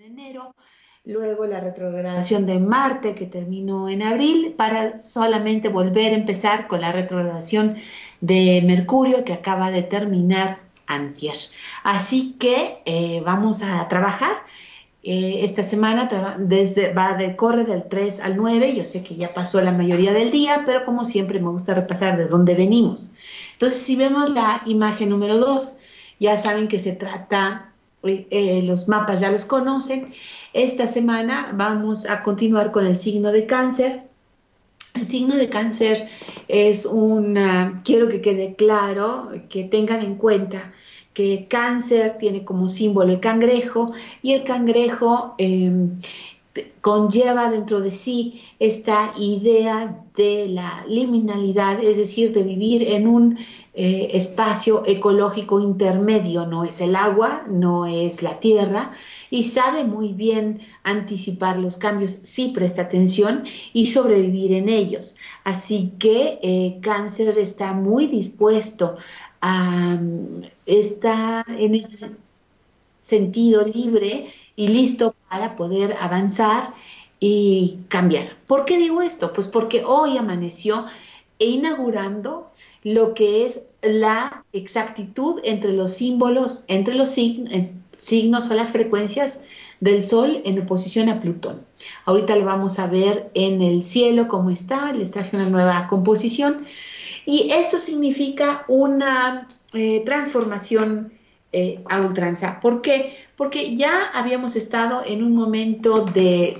enero, luego la retrogradación de Marte que terminó en abril, para solamente volver a empezar con la retrogradación de Mercurio que acaba de terminar antier. Así que vamos a trabajar. Esta semana corre del 3 al 9. Yo sé que ya pasó la mayoría del día, pero como siempre me gusta repasar de dónde venimos. Entonces, si vemos la imagen número 2, ya saben que se trata, los mapas ya los conocen. Esta semana vamos a continuar con el signo de Cáncer. El signo de Cáncer es quiero que quede claro, que tengan en cuenta que Cáncer tiene como símbolo el cangrejo, y el cangrejo conlleva dentro de sí esta idea de la liminalidad, es decir, de vivir en un espacio ecológico intermedio. No es el agua, no es la tierra, y sabe muy bien anticipar los cambios, sí presta atención y sobrevivir en ellos. Así que Cáncer está muy dispuesto está en ese sentido libre y listo para poder avanzar y cambiar. ¿Por qué digo esto? Pues porque hoy amaneció inaugurando lo que es la exactitud entre los símbolos, entre los signos o las frecuencias del Sol en oposición a Plutón. Ahorita lo vamos a ver en el cielo cómo está. Les traje una nueva composición. Y esto significa una transformación a ultranza. ¿Por qué? Porque ya habíamos estado en un momento de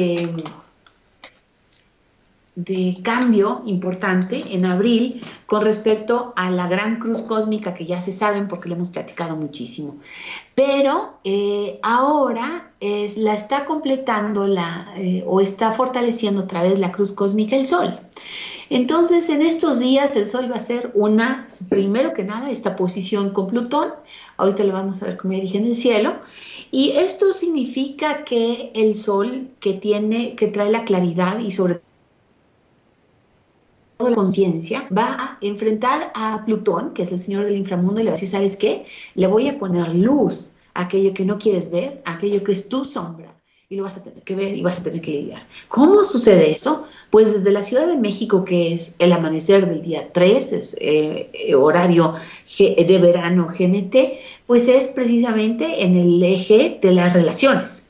cambio importante en abril con respecto a la gran cruz cósmica, que ya se saben porque lo hemos platicado muchísimo. Pero ahora la está completando o está fortaleciendo otra vez la cruz cósmica el Sol. Entonces, en estos días el Sol va a hacer primero que nada, esta posición con Plutón. Ahorita lo vamos a ver, como ya dije, en el cielo. Y esto significa que el Sol, que trae la claridad y sobre todo la conciencia, va a enfrentar a Plutón, que es el señor del inframundo, y le va a decir, ¿sabes qué? Le voy a poner luz a aquello que no quieres ver, a aquello que es tu sombra. Y lo vas a tener que ver y vas a tener que lidiar. ¿Cómo sucede eso? Pues desde la Ciudad de México, que es el amanecer del día 3, es horario de verano GMT, pues es precisamente en el eje de las relaciones.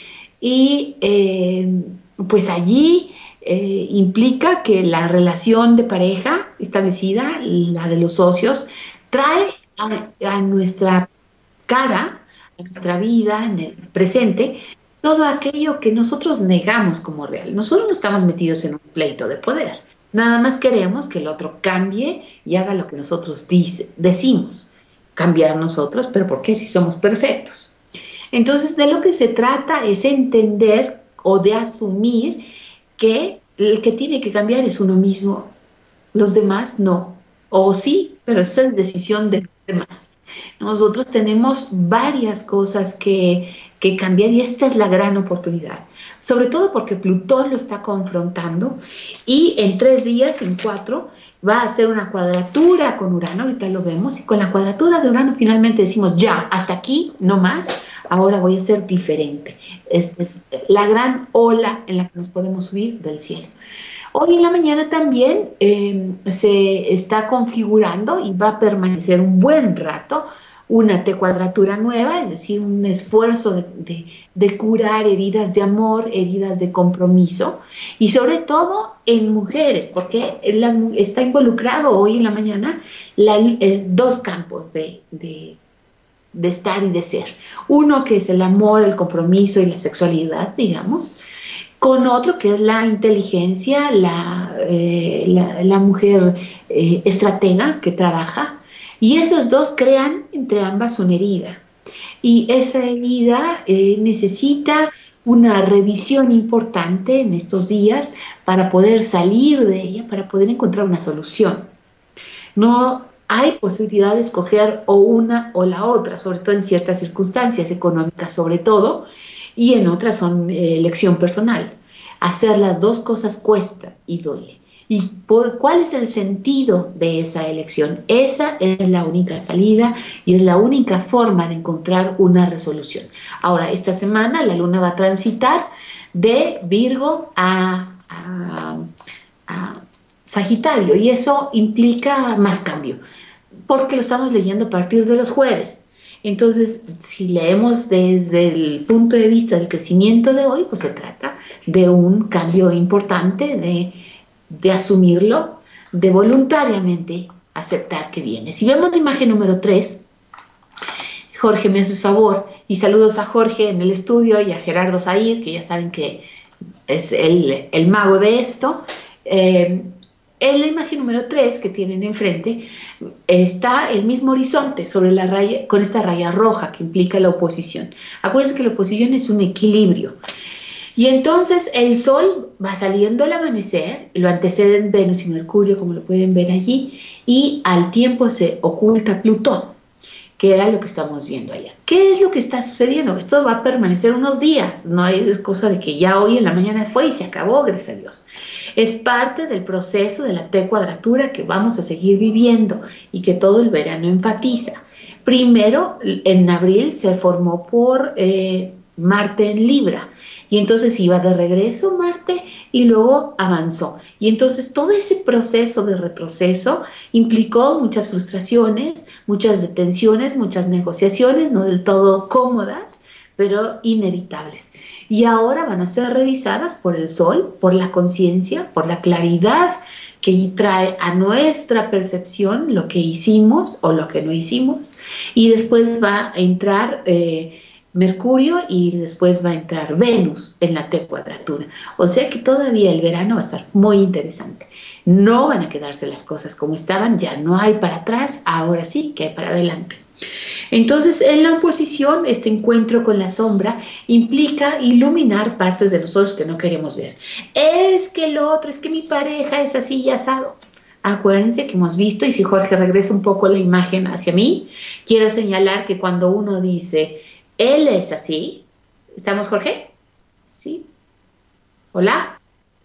Y pues allí implica que la relación de pareja establecida, la de los socios, trae a nuestra cara, a nuestra vida, en el presente, todo aquello que nosotros negamos como real. Nosotros no estamos metidos en un pleito de poder. Nada más queremos que el otro cambie y haga lo que nosotros decimos. Cambiar nosotros, pero ¿por qué si somos perfectos? Entonces, de lo que se trata es entender o de asumir que el que tiene que cambiar es uno mismo. Los demás no. O sí, pero esa es decisión de los demás. Nosotros tenemos varias cosas que cambiar, y esta es la gran oportunidad, sobre todo porque Plutón lo está confrontando, y en 3 días, en 4, va a hacer una cuadratura con Urano. Ahorita lo vemos, y con la cuadratura de Urano finalmente decimos, ya, hasta aquí, no más, ahora voy a ser diferente. Esta es la gran ola en la que nos podemos subir del cielo. Hoy en la mañana también se está configurando y va a permanecer un buen rato una T-cuadratura nueva, es decir, un esfuerzo de curar heridas de amor, heridas de compromiso, y sobre todo en mujeres, porque está involucrado hoy en la mañana 2 campos de estar y de ser. Uno que es el amor, el compromiso y la sexualidad, digamos, con otro que es la inteligencia, la mujer estratega que trabaja. Y esos 2 crean entre ambas una herida. Y esa herida necesita una revisión importante en estos días para poder salir de ella, para poder encontrar una solución. No hay posibilidad de escoger o una o la otra, sobre todo en ciertas circunstancias económicas, sobre todo, y en otras son elección personal. Hacer las 2 cosas cuesta y duele. y cuál es el sentido de esa elección. Esa es la única salida y es la única forma de encontrar una resolución. Ahora, esta semana la luna va a transitar de Virgo a Sagitario, y eso implica más cambio, porque lo estamos leyendo a partir de los jueves. Entonces, si leemos desde el punto de vista del crecimiento de hoy, pues se trata de un cambio importante, de asumirlo, de voluntariamente aceptar que viene. Si vemos la imagen número 3, Jorge, me haces favor, y saludos a Jorge en el estudio y a Gerardo Said, que ya saben que es el mago de esto. En la imagen número 3 que tienen enfrente está el mismo horizonte sobre la raya, con esta raya roja que implica la oposición. Acuérdense que la oposición es un equilibrio. Y entonces el Sol va saliendo al amanecer, lo anteceden Venus y Mercurio, como lo pueden ver allí, y al tiempo se oculta Plutón, que era lo que estamos viendo allá. ¿Qué es lo que está sucediendo? Esto va a permanecer unos días, no hay cosa de que ya hoy en la mañana fue y se acabó, gracias a Dios. Es parte del proceso de la T-cuadratura que vamos a seguir viviendo y que todo el verano enfatiza. Primero, en abril se formó por Marte en Libra, y entonces iba de regreso Marte y luego avanzó. Y entonces todo ese proceso de retroceso implicó muchas frustraciones, muchas detenciones, muchas negociaciones, no del todo cómodas, pero inevitables. Y ahora van a ser revisadas por el Sol, por la conciencia, por la claridad que trae a nuestra percepción lo que hicimos o lo que no hicimos. Y después va a entrar Mercurio y después va a entrar Venus en la T-cuadratura. O sea que todavía el verano va a estar muy interesante. No van a quedarse las cosas como estaban, ya no hay para atrás, ahora sí que hay para adelante. Entonces, en la oposición, este encuentro con la sombra implica iluminar partes de nosotros que no queremos ver. Es que el otro, es que mi pareja es así y asado. Acuérdense que hemos visto, y si Jorge regresa un poco la imagen hacia mí, quiero señalar que cuando uno dice él es así. ¿Estamos, Jorge? ¿Sí? ¿Hola?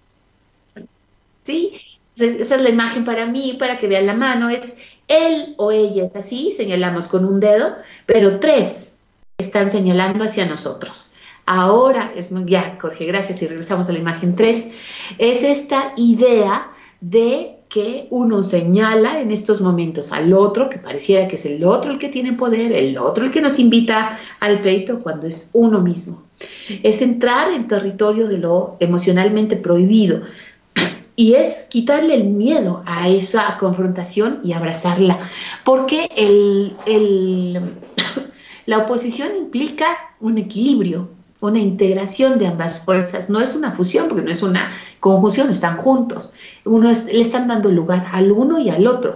¿Sí? Esa es la imagen para mí, para que vean la mano. Es él o ella es así, señalamos con un dedo, pero 3 están señalando hacia nosotros. Ahora, ya, Jorge, gracias, y regresamos a la imagen 3. Es esta idea de que uno señala en estos momentos al otro, que pareciera que es el otro el que tiene poder, el otro el que nos invita al pleito, cuando es uno mismo. Es entrar en territorio de lo emocionalmente prohibido, y es quitarle el miedo a esa confrontación y abrazarla, porque la oposición implica un equilibrio, una integración de ambas fuerzas. No es una fusión, porque no es una conjunción, están juntos. Le están dando lugar al uno y al otro.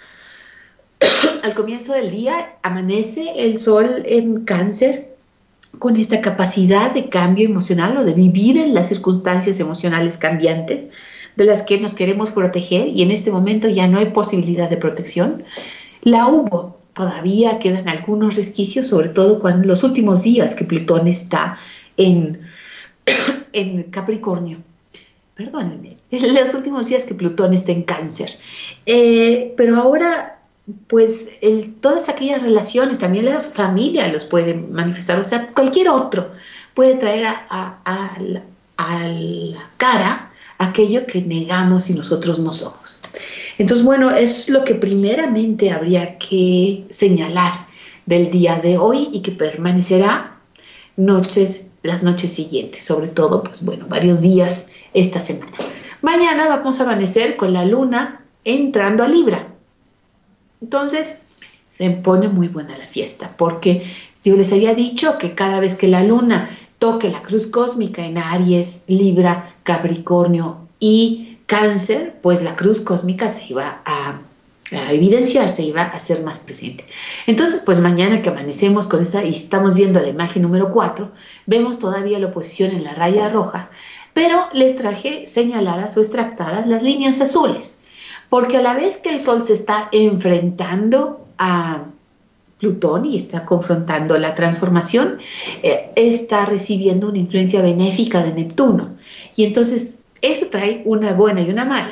Al comienzo del día amanece el Sol en Cáncer, con esta capacidad de cambio emocional o de vivir en las circunstancias emocionales cambiantes de las que nos queremos proteger, y en este momento ya no hay posibilidad de protección. La hubo, todavía quedan algunos resquicios, sobre todo cuando en los últimos días que Plutón está en Capricornio. Perdónenme, en los últimos días que Plutón está en Cáncer. Pero ahora, pues, todas aquellas relaciones, también la familia los puede manifestar, o sea, cualquier otro puede traer a la cara aquello que negamos y nosotros no somos. Entonces, bueno, es lo que primeramente habría que señalar del día de hoy y que permanecerá las noches siguientes, sobre todo, pues bueno, varios días esta semana. Mañana vamos a amanecer con la luna entrando a Libra. Entonces, se pone muy buena la fiesta, porque yo les había dicho que cada vez que la luna toque la cruz cósmica en Aries, Libra, Capricornio y Cáncer, pues la cruz cósmica se iba a evidenciar, se iba a hacer más presente. Entonces, pues mañana que amanecemos con esta, y estamos viendo la imagen número 4, vemos todavía la oposición en la raya roja, pero les traje señaladas o extractadas las líneas azules, porque a la vez que el Sol se está enfrentando a Plutón y está confrontando la transformación, está recibiendo una influencia benéfica de Neptuno. Y entonces eso trae una buena y una mala.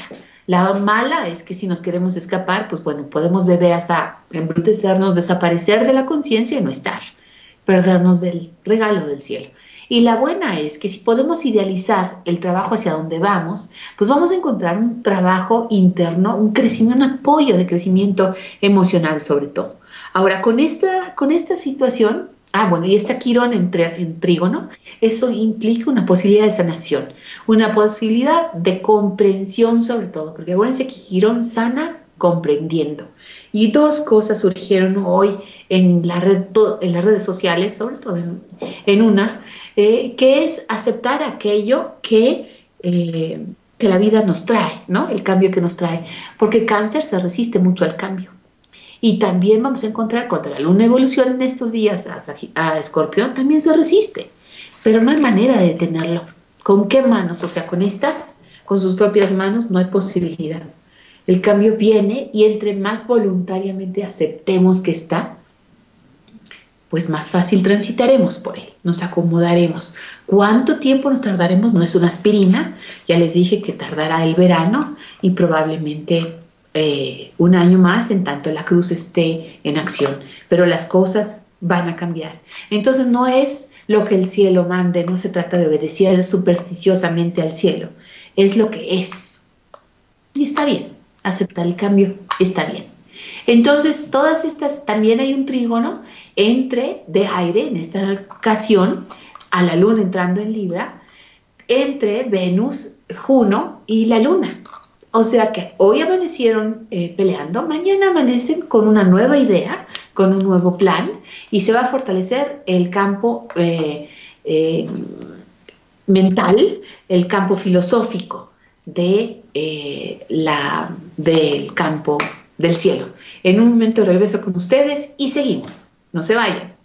La mala es que si nos queremos escapar, pues bueno, podemos beber hasta embrutecernos, desaparecer de la conciencia y no estar, perdernos del regalo del cielo. Y la buena es que si podemos idealizar el trabajo hacia donde vamos, pues vamos a encontrar un trabajo interno, un crecimiento, un apoyo de crecimiento emocional sobre todo. Ahora, con esta situación, bueno, y está Quirón en trígono, eso implica una posibilidad de sanación, una posibilidad de comprensión sobre todo, porque acuérdense que Quirón sana comprendiendo. Y dos cosas surgieron hoy en las redes sociales, sobre todo en una, que es aceptar aquello que la vida nos trae, ¿no? El cambio que nos trae, porque Cáncer se resiste mucho al cambio. Y también vamos a encontrar cuando la luna evoluciona en estos días a Escorpión, también se resiste, pero no hay manera de detenerlo. ¿Con qué manos? O sea, con sus propias manos no hay posibilidad. El cambio viene y entre más voluntariamente aceptemos que está, pues más fácil transitaremos por él, nos acomodaremos. ¿Cuánto tiempo nos tardaremos? No es una aspirina, ya les dije que tardará el verano y probablemente un año más en tanto la cruz esté en acción, pero las cosas van a cambiar. Entonces no es lo que el cielo mande, no se trata de obedecer supersticiosamente al cielo, es lo que es. Y está bien, aceptar el cambio está bien. Entonces todas estas, también hay un trígono de aire, en esta ocasión, a la luna entrando en Libra, entre Venus, Juno y la luna. O sea que hoy amanecieron peleando, mañana amanecen con una nueva idea, con un nuevo plan, y se va a fortalecer el campo mental, el campo filosófico del campo del cielo. En un momento regreso con ustedes y seguimos. No se vayan.